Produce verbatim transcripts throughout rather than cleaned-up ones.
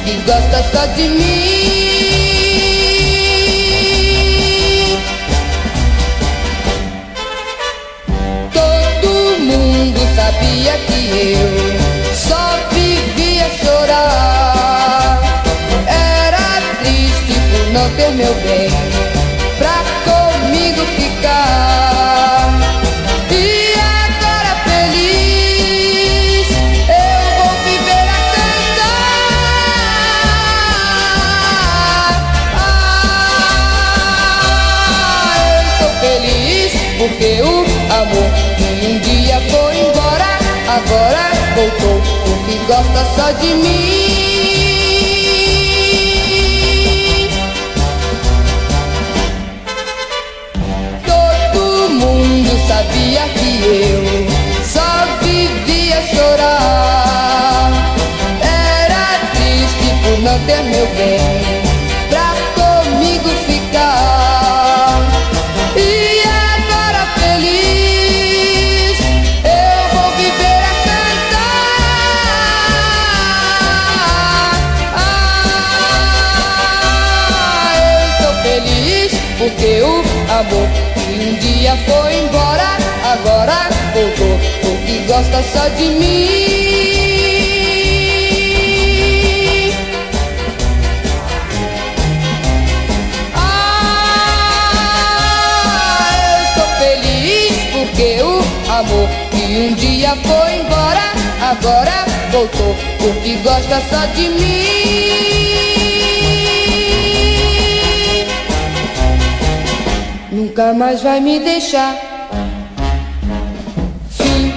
porque gosta só de mim. Todo mundo sabia que eu só vivia chorar. Era triste por não ter meu bem pra comigo ficar. E agora feliz eu vou viver a cantar. Ah, eu estou feliz porque o amor que um dia foi embora agora voltou, porque gosta só de mim. Todo mundo sabia que eu só vivia chorar. Era triste por não ter meu bem pra comigo ficar. E agora feliz eu vou viver a cantar. Ah, eu estou feliz porque o amor que um dia foi embora agora voltou, porque gosta só de mim. Ah, eu estou feliz porque o amor que um dia foi embora agora voltou, porque gosta só de mim. Nunca mais vai me deixar. Fim.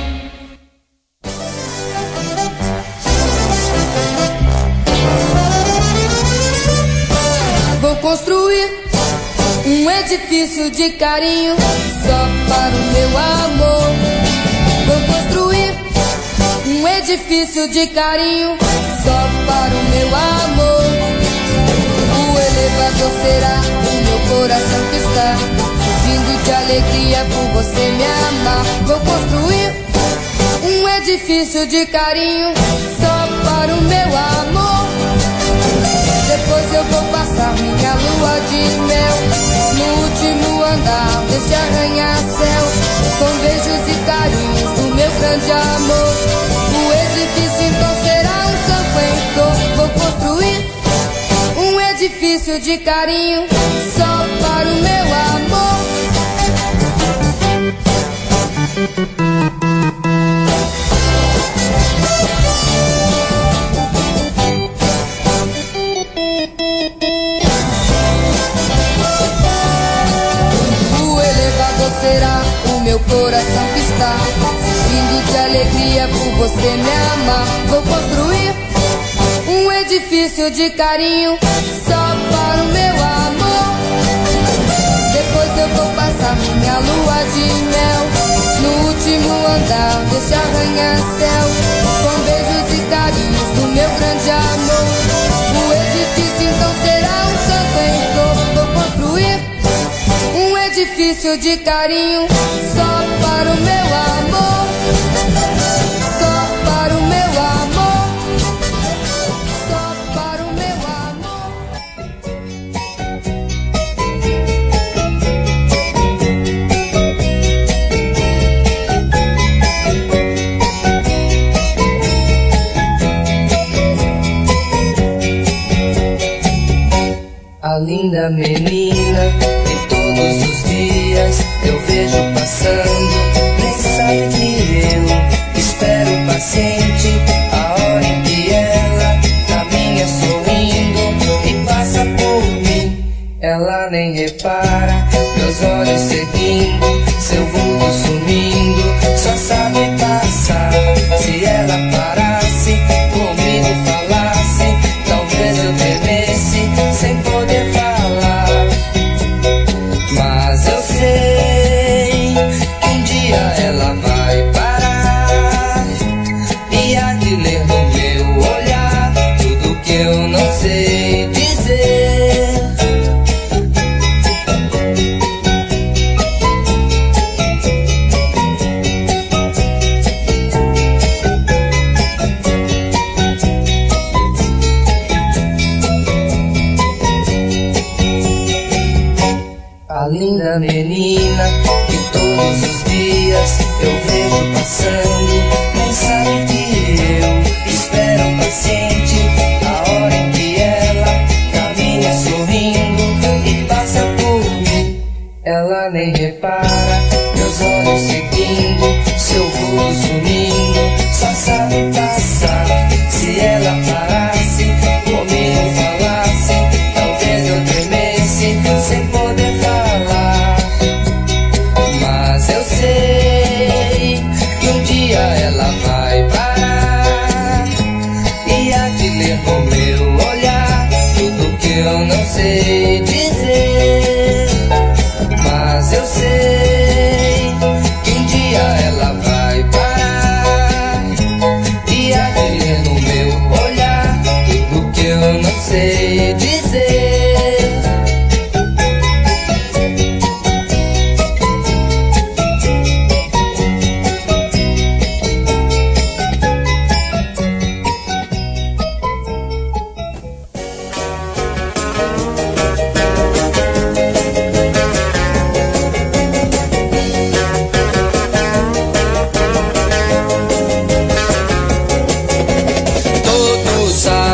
Vou construir um edifício de carinho só para o meu amor. Vou construir um edifício de carinho só para o meu amor. O elevador será o meu coração que está subindo de alegria por você me amar. Vou construir um edifício de carinho só para o meu amor. Depois eu vou passar minha lua de mel no último andar deste arranha-céu, com beijos e carinhos do meu grande amor. O edifício então será um campo em flor. Vou construir um edifício de carinho só para o meu amor. O elevador será o meu coração que está subindo de alegria por você me amar. Vou construir um edifício de carinho só para o meu amor. Depois eu vou passar minha lua de mel no último andar deste arranha-céu, com beijos e carinhos do meu grande amor. O edifício então será um canto em flor. Vou construir um edifício de carinho só para o meu amor. Só para o meu amor. Só para o meu amor. A linda menina que todos os dias eu vejo passando, nem sabe que eu espero paciente a hora em que ela caminha sorrindo e passa por mim. Ela nem repara, meus olhos seguindo, seu vulto sumindo, só sabe passar. Se ela parasse, comigo falasse, talvez eu temesse sem poder falar.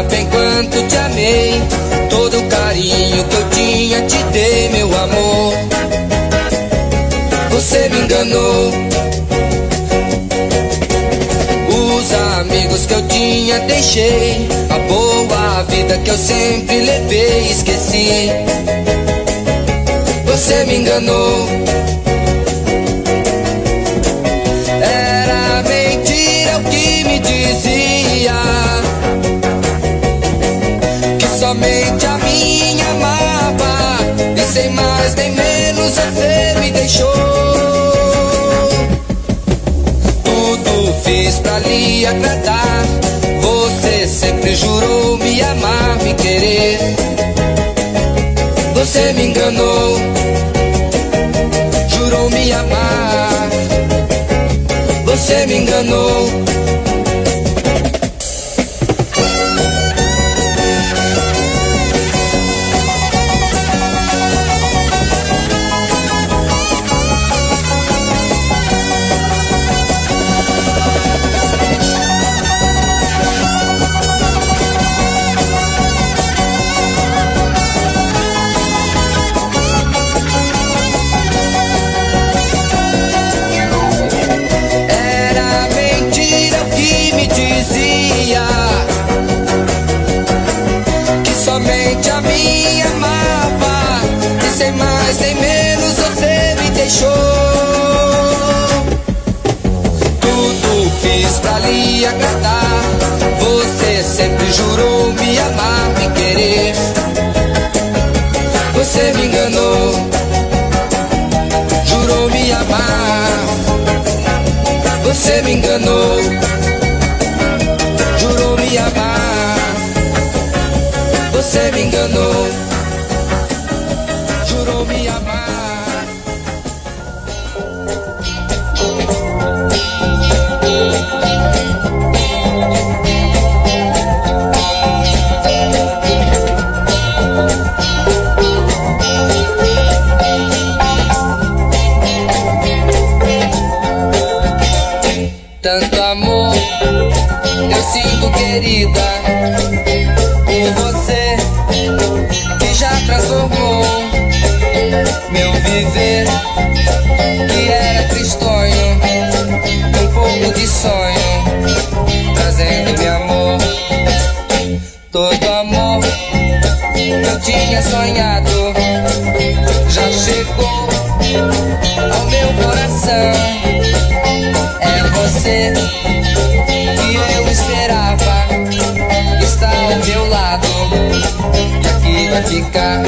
amava enquanto te amei. Todo o carinho que eu tinha te dei, meu amor. Você me enganou. Os amigos que eu tinha deixei, a boa vida que eu sempre levei, esqueci. Você me enganou. Era mentira o que me dizia, que somente a minha amava, e sem mais nem menos você me deixou. Tudo fiz pra lhe agradar, você sempre jurou me amar, me querer. Você me enganou, jurou me amar. Você me enganou. Somente a mim amava, e sem mais nem menos você me deixou. Tudo fiz pra lhe agradar, você sempre jurou me amar, me querer. Você me enganou, jurou me amar. Você me enganou, jurou me amar. Você me enganou, jurou me amar. Tanto amor eu sinto, querida, por você, que já transformou meu viver, que era tristonho, um pouco de sonho, trazendo-me amor. Todo amor que eu tinha sonhado já chegou ao meu coração. É você que eu esperava, está ao meu lado, e aqui vai ficar.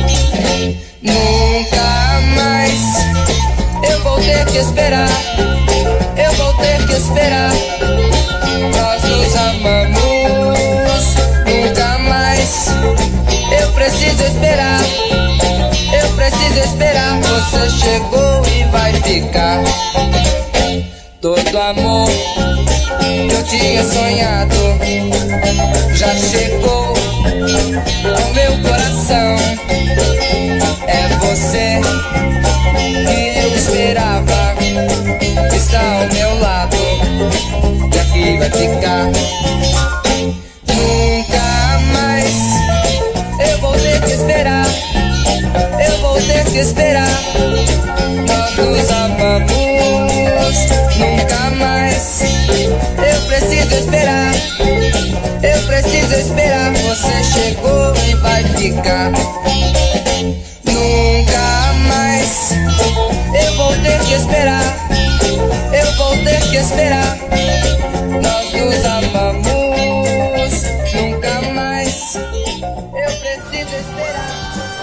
Nunca mais eu vou ter que esperar, eu vou ter que esperar. Nós nos amamos, nunca mais eu preciso esperar, eu preciso esperar. Você chegou e vai ficar. Todo amor que eu tinha sonhado já chegou ao meu coração. É você que eu esperava, está ao meu lado, e aqui vai ficar. Nunca mais eu vou ter que esperar, eu vou ter que esperar. Nós nos amamos, nunca mais eu preciso esperar, eu preciso esperar. Você chegou e vai ficar. Nunca mais eu vou ter que esperar, eu vou ter que esperar. Nós nos amamos, nunca mais eu preciso esperar.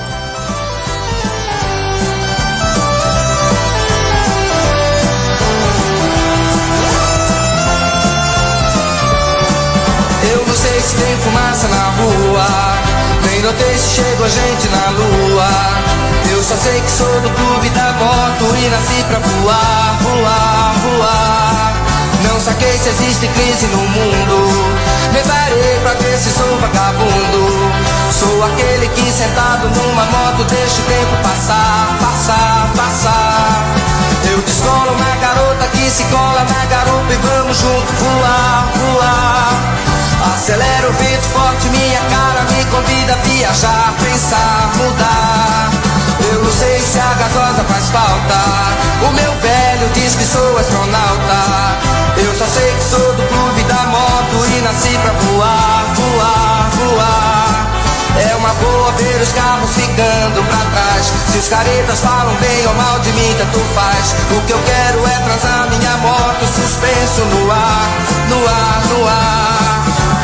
Eu não sei se tem fumaça na rua, nem notei se chegou gente na lua. Eu só sei que sou do clube da moto e nasci pra voar, voar, voar. Não saquei se existe crise no mundo, me parei pra ver se sou vagabundo. Sou aquele que sentado numa moto deixa o tempo passar, passar, passar. Eu descolo uma garota que se cola na garupa e vamos junto voar, voar. Acelera o vento forte viajar, pensar, mudar. Eu não sei se a gasosa faz falta. O meu velho diz que sou astronauta. Eu só sei que sou do clube da moto e nasci pra voar, voar, voar. É uma boa ver os carros ficando pra trás. Se os caretas falam bem ou mal de mim, tanto faz. O que eu quero é transar minha moto suspenso no ar, no ar, no ar.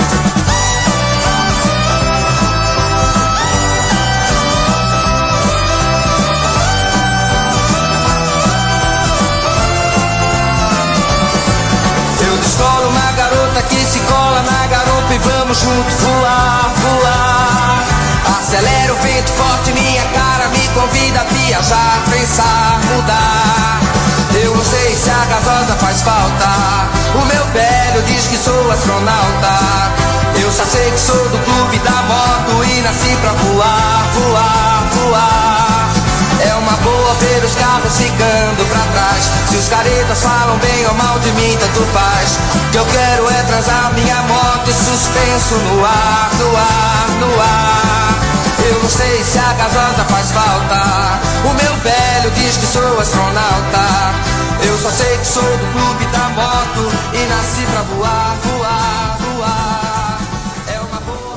Eu descolo uma garota que se cola na garupa e vamos junto voar, voar. Acelera o vento forte, minha cara me convida a viajar, pensar, mudar. Eu não sei se a gasosa faz falta. O meu velho diz que sou astronauta. Eu só sei que sou do clube da moto e nasci pra voar, voar, voar. É uma boa ver os carros ficando pra trás. Se os caretas falam bem ou mal de mim, tanto faz. O que eu quero é transar minha moto e suspenso no ar, no ar, no ar. Eu não sei se a gasosa faz falta. O meu velho diz que sou astronauta. Eu só sei que sou do clube da moto e nasci pra voar, voar, voar. É uma boa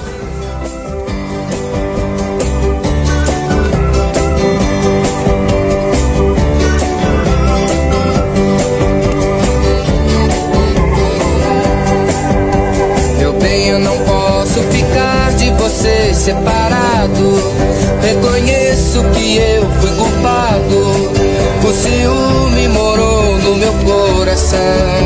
Meu bem, eu não posso ficar de você separado. Reconheço que eu fui culpado. O ciúme morou no meu coração.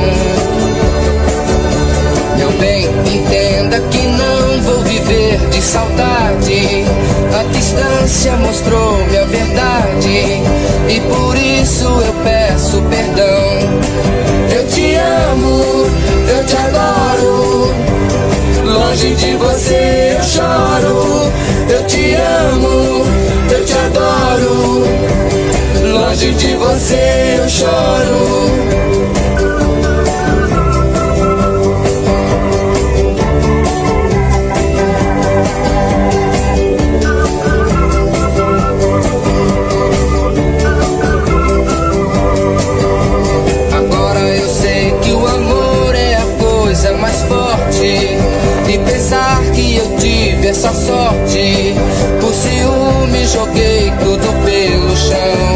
Meu bem, entenda que não vou viver de saudade. A distância mostrou-me a verdade e por isso eu peço perdão. Eu te amo, eu te adoro. Longe de você eu choro. Eu te amo, eu te adoro. Longe de você eu choro. Agora eu sei que o amor é a coisa mais forte. E pensar que eu tive essa sorte, por ciúme joguei tudo pelo chão.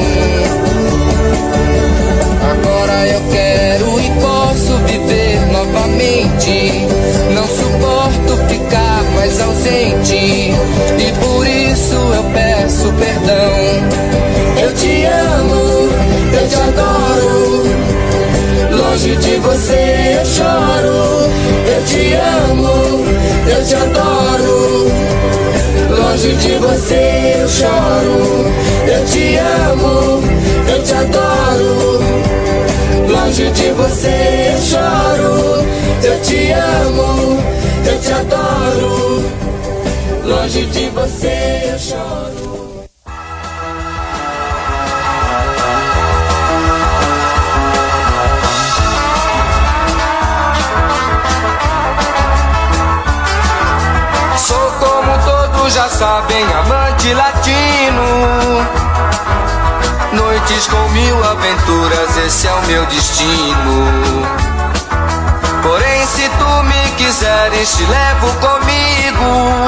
Agora eu quero e posso viver novamente. Não suporto ficar mais ausente e por isso eu peço perdão. Eu te amo, eu te adoro. Longe de você eu choro. Eu te amo, eu te adoro. Longe de você eu choro. Eu te amo, eu te adoro. Longe de você eu choro. Eu te amo, eu te adoro. Longe de você eu choro. Já sabem, amante latino. Noites com mil aventuras, esse é o meu destino. Porém, se tu me quiseres, te levo comigo.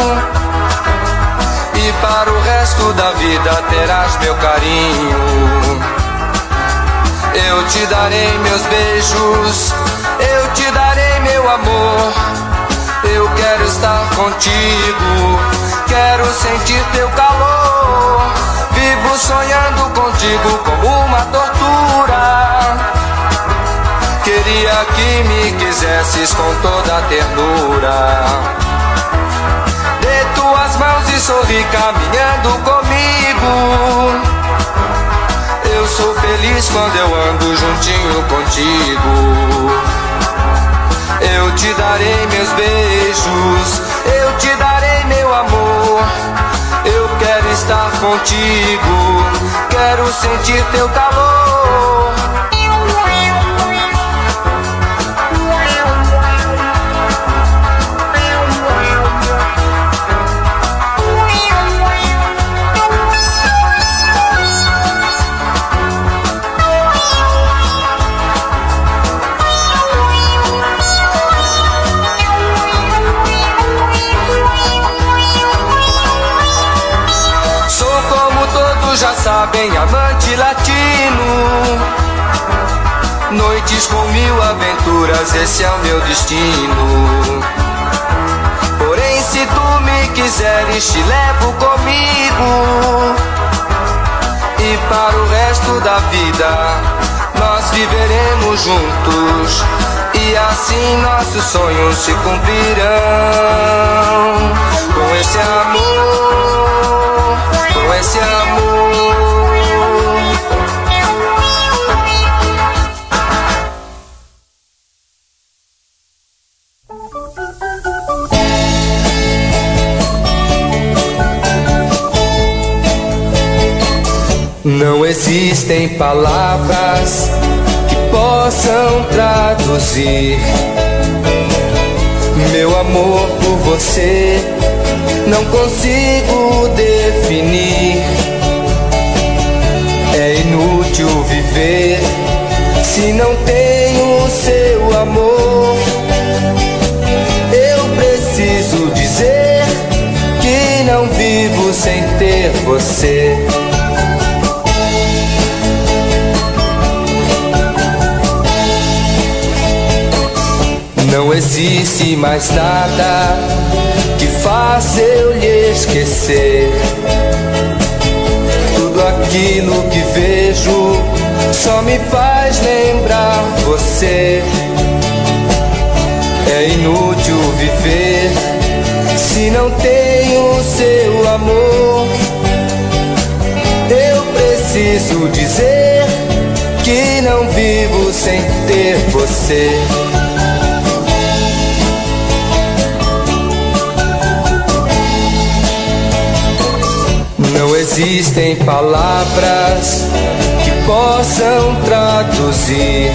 E para o resto da vida terás meu carinho. Eu te darei meus beijos, eu te darei meu amor. Eu quero estar contigo, quero sentir teu calor. Vivo sonhando contigo como uma tortura. Queria que me quisesses com toda a ternura. Dê tuas mãos e sorri caminhando comigo. Eu sou feliz quando eu ando juntinho contigo. Eu te darei meus beijos, eu te darei meu amor. Eu quero estar contigo, quero sentir teu calor. latino. Noites com mil aventuras, esse é o meu destino. Porém, se tu me quiseres, te levo comigo. E para o resto da vida nós viveremos juntos, e assim nossos sonhos se cumprirão. Com esse amor, com esse amor. Não existem palavras que possam traduzir meu amor por você. Não consigo definir. É inútil viver se não tenho seu amor. Eu preciso dizer que não vivo sem ter você. Não existe mais nada que faça eu lhe esquecer. Tudo aquilo que vejo só me faz lembrar você. É inútil viver se não tenho seu amor. Eu preciso dizer que não vivo sem ter você. Não existem palavras que possam traduzir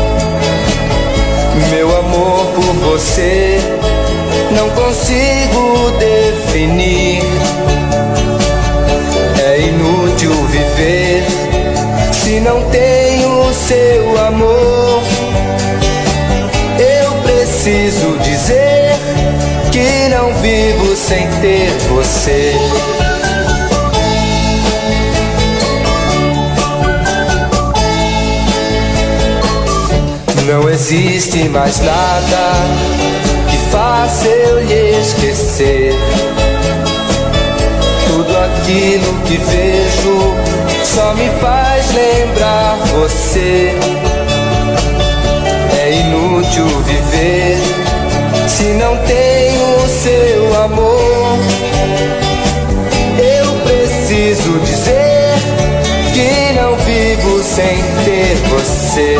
meu amor por você. Não consigo definir. É inútil viver se não tenho seu amor. Eu preciso dizer que não vivo sem ter você. Não existe mais nada que faça eu lhe esquecer. Tudo aquilo que vejo só me faz lembrar você. É inútil viver se não tenho seu amor. Eu preciso dizer que não vivo sem ter você.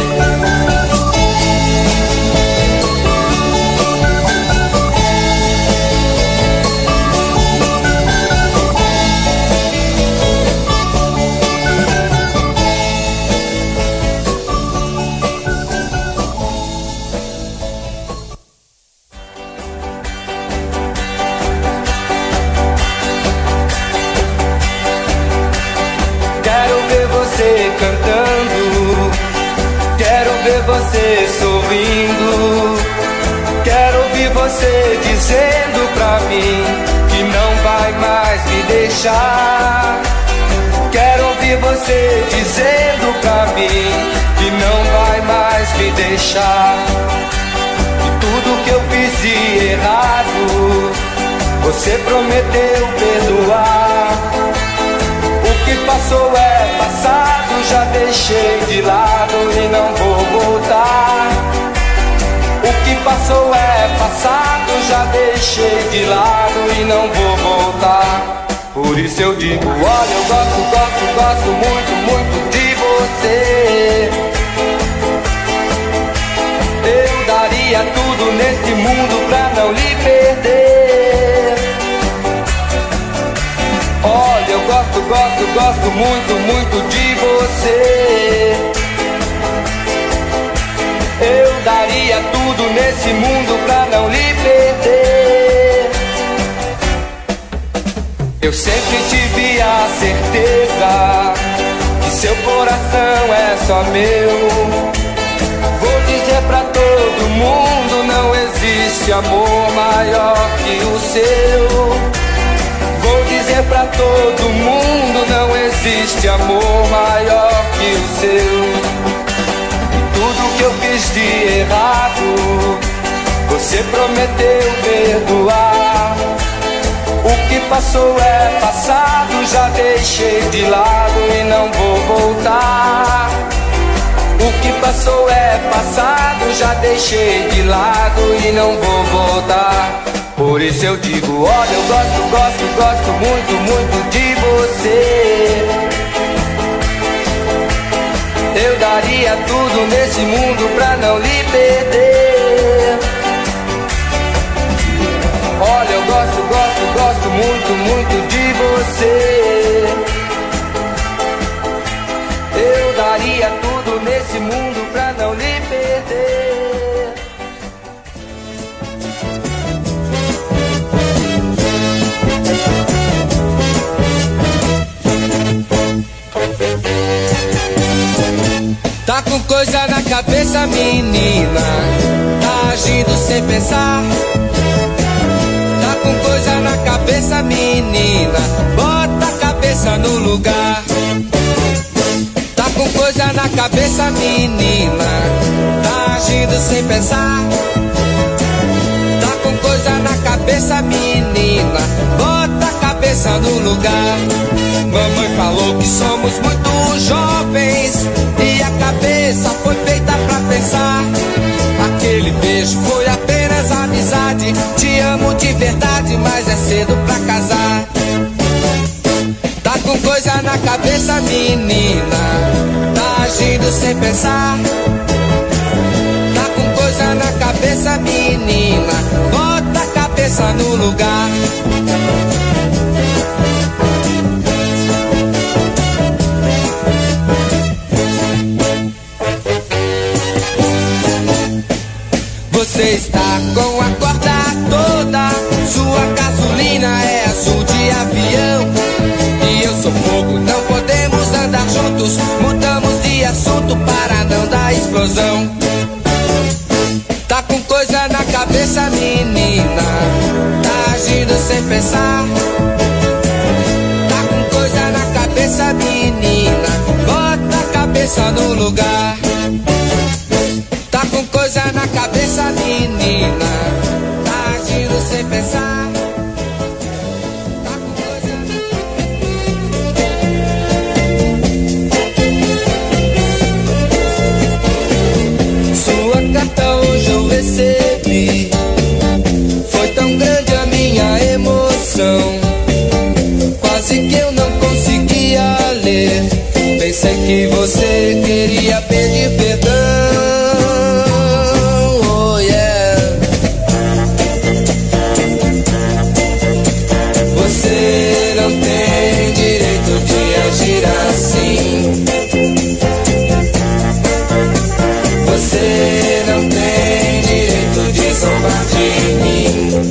Cantando, quero ver você sorrindo, quero ouvir você dizendo pra mim que não vai mais me deixar. Quero ouvir você dizendo pra mim que não vai mais me deixar. E tudo que eu fiz de errado, você prometeu perdoar. O que passou é passado, já deixei de lado e não vou voltar. O que passou é passado, já deixei de lado e não vou voltar. Por isso eu digo, olha, eu gosto, gosto, gosto muito, muito de você. Eu daria tudo neste mundo pra não lhe perder. Olha, eu gosto, gosto, gosto muito, muito de você. Eu daria tudo nesse mundo pra não lhe perder. Eu sempre tive a certeza que seu coração é só meu. Vou dizer pra todo mundo, não existe amor maior que o seu. Vou dizer pra todo mundo, não existe amor maior aconteceu. Tudo que eu fiz de errado, você prometeu perdoar. O que passou é passado, já deixei de lado e não vou voltar. O que passou é passado, já deixei de lado e não vou voltar. Por isso eu digo, olha, eu gosto, gosto, gosto muito, muito de você. Eu daria tudo nesse mundo pra não lhe perder. Olha, eu gosto, gosto, gosto muito, muito de você. Eu daria tudo nesse mundo pra não lhe perder. Tá com coisa na cabeça, menina, tá agindo sem pensar. Tá com coisa na cabeça, menina, bota a cabeça no lugar. Tá com coisa na cabeça, menina, tá agindo sem pensar. Tá com coisa na cabeça, menina, bota a cabeça no lugar. Mamãe falou que somos muito jovens e a cabeça foi feita pra pensar. Aquele beijo foi apenas amizade, te amo de verdade, mas é cedo pra casar. Tá com coisa na cabeça, menina, tá agindo sem pensar. Tá com coisa na cabeça, menina, bota a cabeça no lugar. Você está com a corda toda, sua gasolina é azul de avião. E eu sou fogo, não podemos andar juntos. Mudamos de assunto para não dar explosão. Tá com coisa na cabeça, menina, tá agindo sem pensar. Tá com coisa na cabeça, menina, bota a cabeça no lugar. Tá com coisa na cabeça, menina, tá agindo sem pensar. Tá com coisa na... Sua carta hoje eu recebi, foi tão grande a minha emoção, quase que eu não conseguia ler. Pensei que você queria pedir perdão. Você não tem direito de agir assim. Você não tem direito de zombar de mim.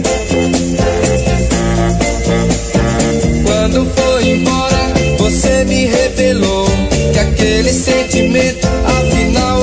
Quando foi embora, você me revelou que aquele sentimento afinal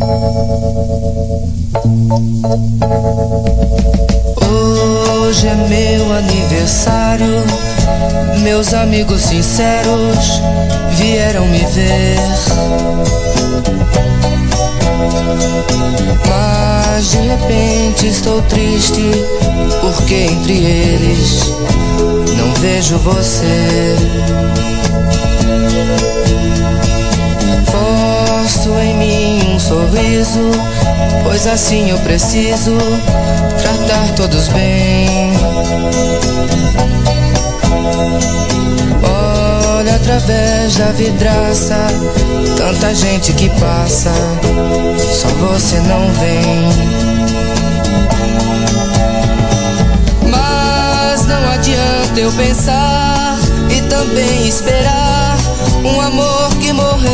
Hoje é meu aniversário, meus amigos sinceros vieram me ver. Mas de repente estou triste, porque entre eles não vejo você. Forço em mim um sorriso, pois assim eu preciso tratar todos bem. Olha através da vidraça, tanta gente que passa, só você não vem. Mas não adianta eu pensar e também esperar um amor que morreu.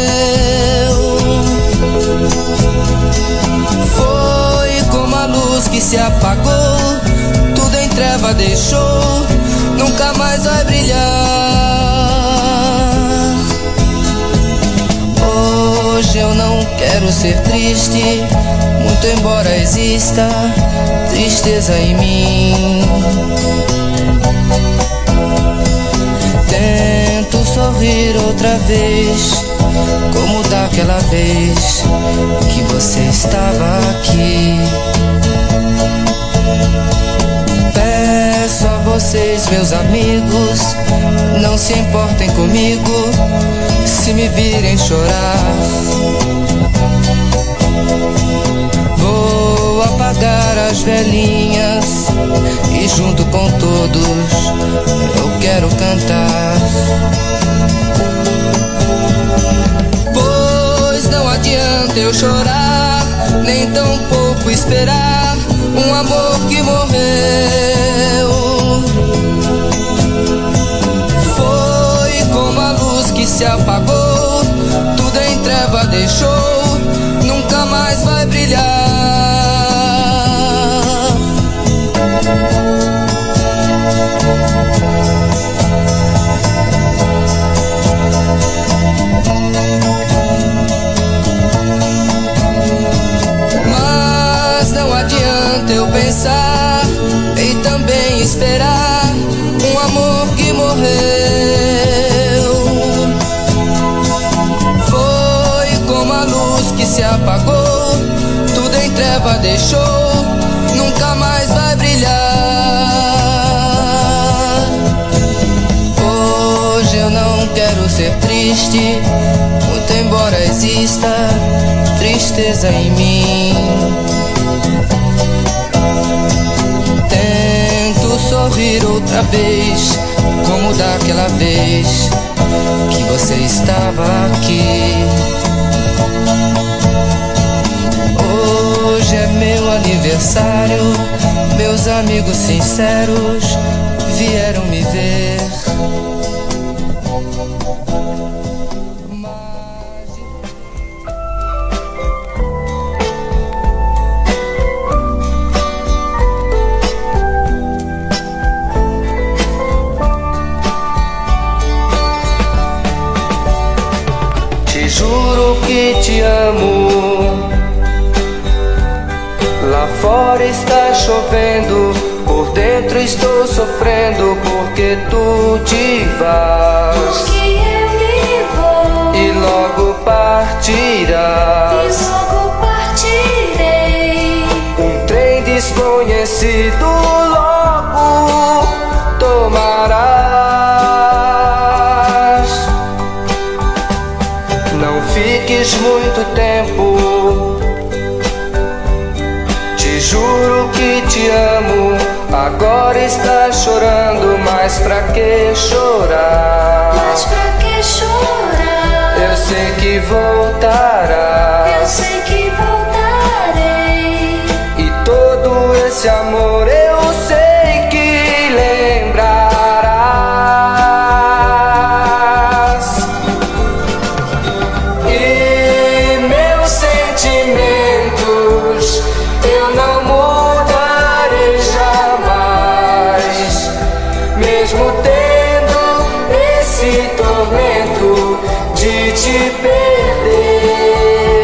Foi como a luz que se apagou, tudo em treva deixou, nunca mais vai brilhar. Hoje eu não quero ser triste, muito embora exista tristeza em mim. Tento sorrir outra vez, como daquela vez que você estava aqui. Peço a vocês, meus amigos, não se importem comigo se me virem chorar. Vou apagar as velhinhas e junto com todos eu quero cantar. Pois não adianta eu chorar, nem tão pouco esperar um amor que morreu. Foi como a luz que se apagou, tudo em treva deixou, nunca mais vai brilhar. Mas não adianta eu pensar e também esperar um amor que morreu. Foi como a luz que se apagou, tudo em treva deixou, nunca mais vai brilhar. Hoje eu não quero ser triste, muito embora exista tristeza em mim. Tento sorrir outra vez, como daquela vez que você estava aqui. Hoje é meu aniversário, meus amigos sinceros vieram me ver. Juro que te amo. Lá fora está chovendo, por dentro estou sofrendo, porque tu te vas. Porque eu me vou e logo partirás. E logo partirei. Um trem desconhecido logo tomarás. Não fiques muito tempo, te juro que te amo. Agora estás chorando, mas pra que chorar? Mas pra que chorar? Eu sei que voltarás. Eu sei que voltarei. E todo esse amor eu sei que lembrarás. E meus sentimentos eu não mudarei jamais, mesmo tendo esse tormento de te perder.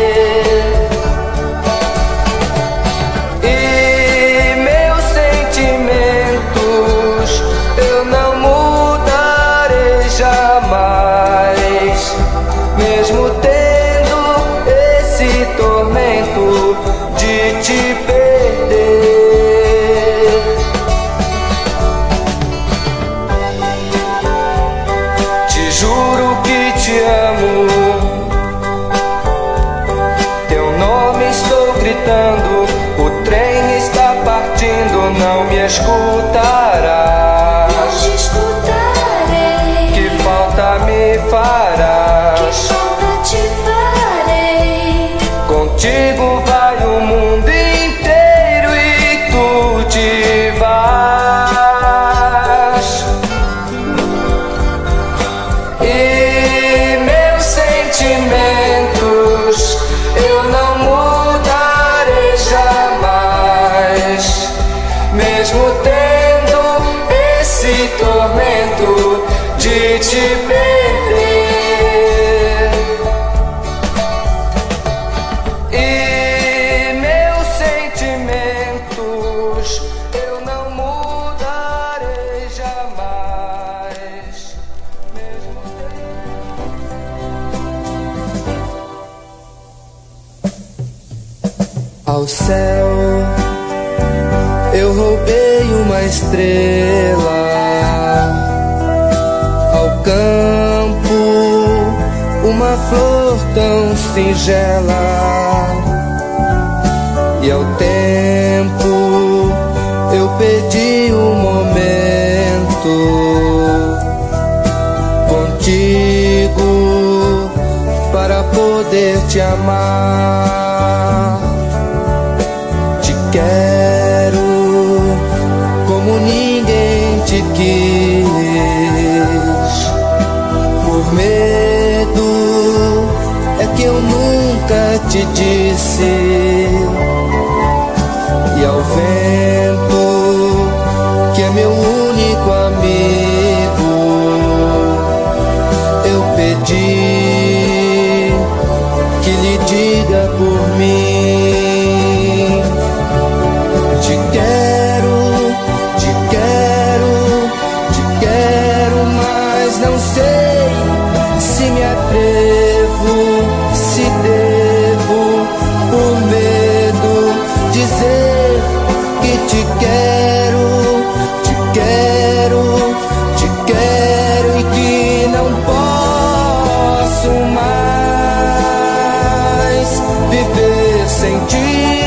gritando, o trem está partindo, não me escutarás. Não te escutarei. Que falta me farás? Que falta te farei? Contigo vai o mundo inteiro e tu te vais. E meus sentimentos eu não mudarei jamais, mesmo tendo esse tormento de te perder. E meus sentimentos eu não mudarei jamais, mesmo tendo. Ao céu eu roubei uma estrela, ao campo uma flor tão singela, e ao tempo eu pedi um momento contigo para poder te amar. Te quero como ninguém te quis, por medo é que eu nunca te disse. E ao vento, que é meu único amigo, eu pedi que lhe diga por mim. Te quero, te quero, te quero, mas não sei se me atrevo, se devo, por medo, dizer que te quero, te quero, te quero e que não posso mais viver sem ti.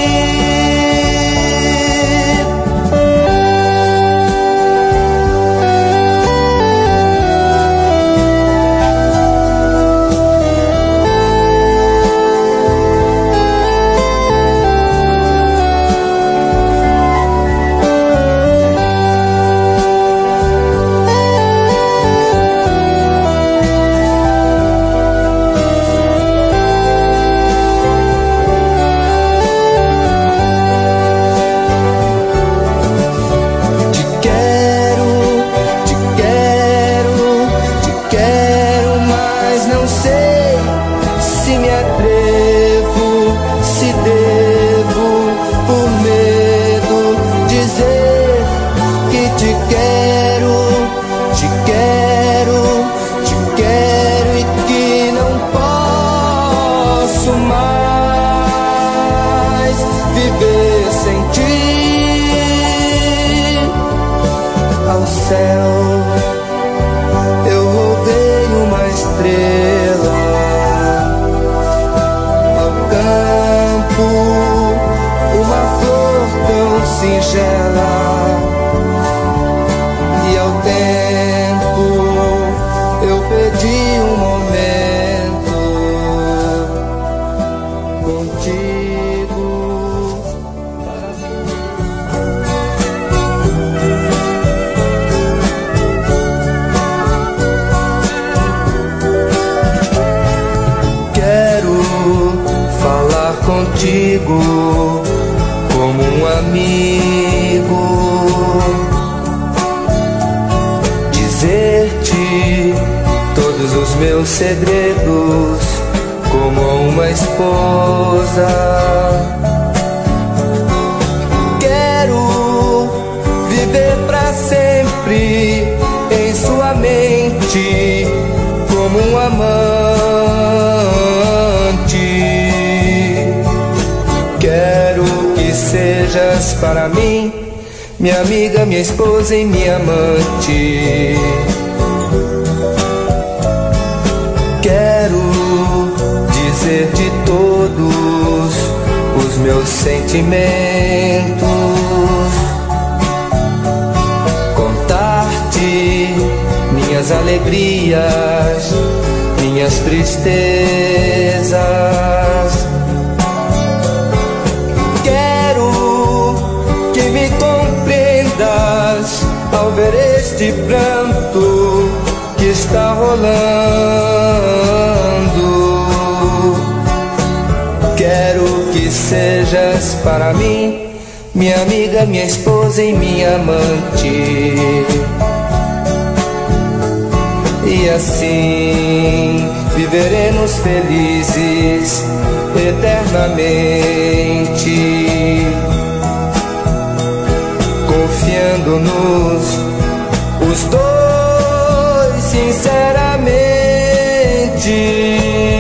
Eu roubei uma estrela, ao campo uma flor tão singela, e ao tempo eu pedi um momento contigo. Contigo como um amigo, dizer-te todos os meus segredos como uma esposa. Quero viver pra sempre em sua mente como um amante. Quero que sejas para mim minha amiga, minha esposa e minha amante. Quero dizer-te todos os meus sentimentos, contar-te minhas alegrias, minhas tristezas. Quero que me compreendas ao ver este pranto que está rolando. Quero que sejas para mim minha amiga, minha esposa e minha amante. E assim viveremos felizes eternamente, confiando-nos os dois sinceramente.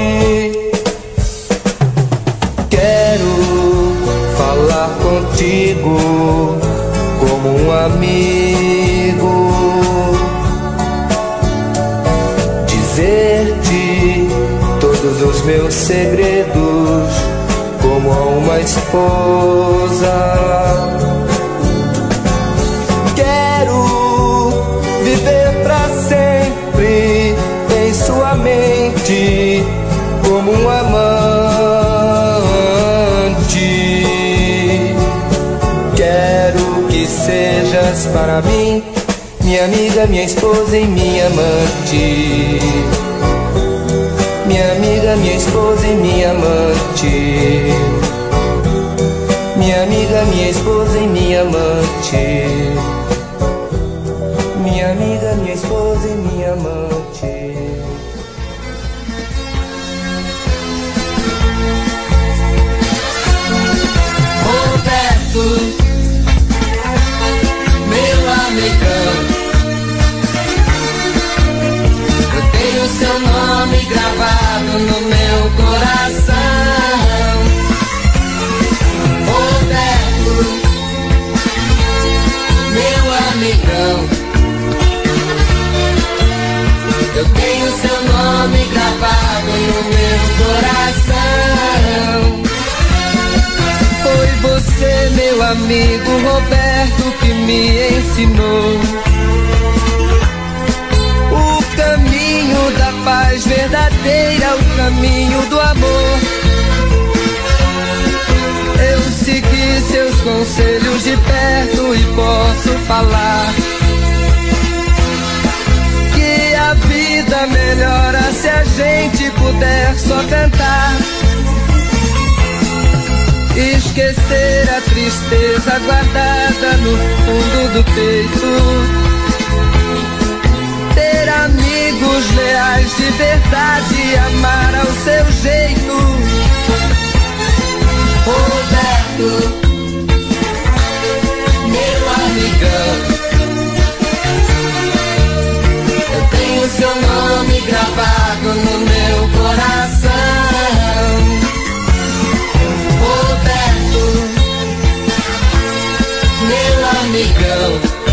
Quero falar contigo como um amigo, dizer-te todos os meus segredos como a uma esposa. Quero viver pra sempre em sua mente como um amante. Quero que sejas para mim minha amiga, minha esposa e minha amante. Minha amiga, minha esposa e minha amante. Minha amiga, minha esposa e minha amante. Minha amiga, minha esposa e minha amante. Roberto, meu amigão, eu tenho seu nome gravado no meu coração. Roberto, meu amigão, eu tenho seu nome gravado no meu coração. Foi você, meu amigo Roberto, que me ensinou o caminho da paz verdadeira, o caminho do amor. Eu segui seus conselhos de perto e posso falar que a vida melhora se a gente puder só cantar. Esquecer a tristeza guardada no fundo do peito, ter amigos leais de verdade, amar ao seu jeito. Roberto, meu amigão, eu tenho seu nome gravado no meu coração. Roberto, meu amigão,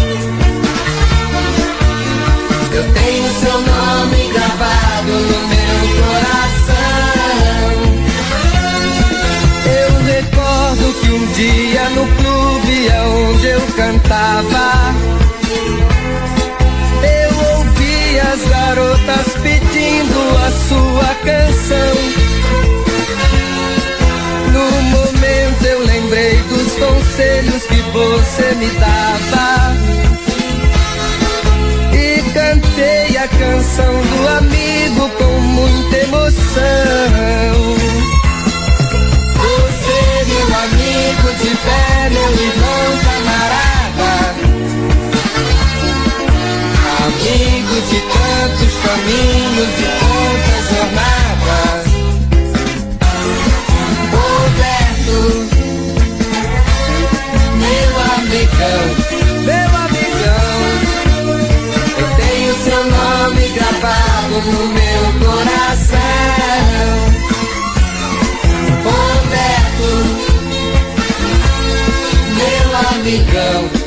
eu tenho seu nome gravado no meu coração. Eu recordo que um dia no clube onde eu cantava, eu ouvi as garotas pedindo a sua canção. No momento eu lembrei dos conselhos que você me dava e cantei a canção do amigo com muita emoção. Você, meu amigo de pé, meu irmão camarada, amigo de tantos caminhos e tantas jornadas. Roberto, meu amigão, Meu amigão, eu tenho seu nome gravado no meu coração. Roberto, meu amigão,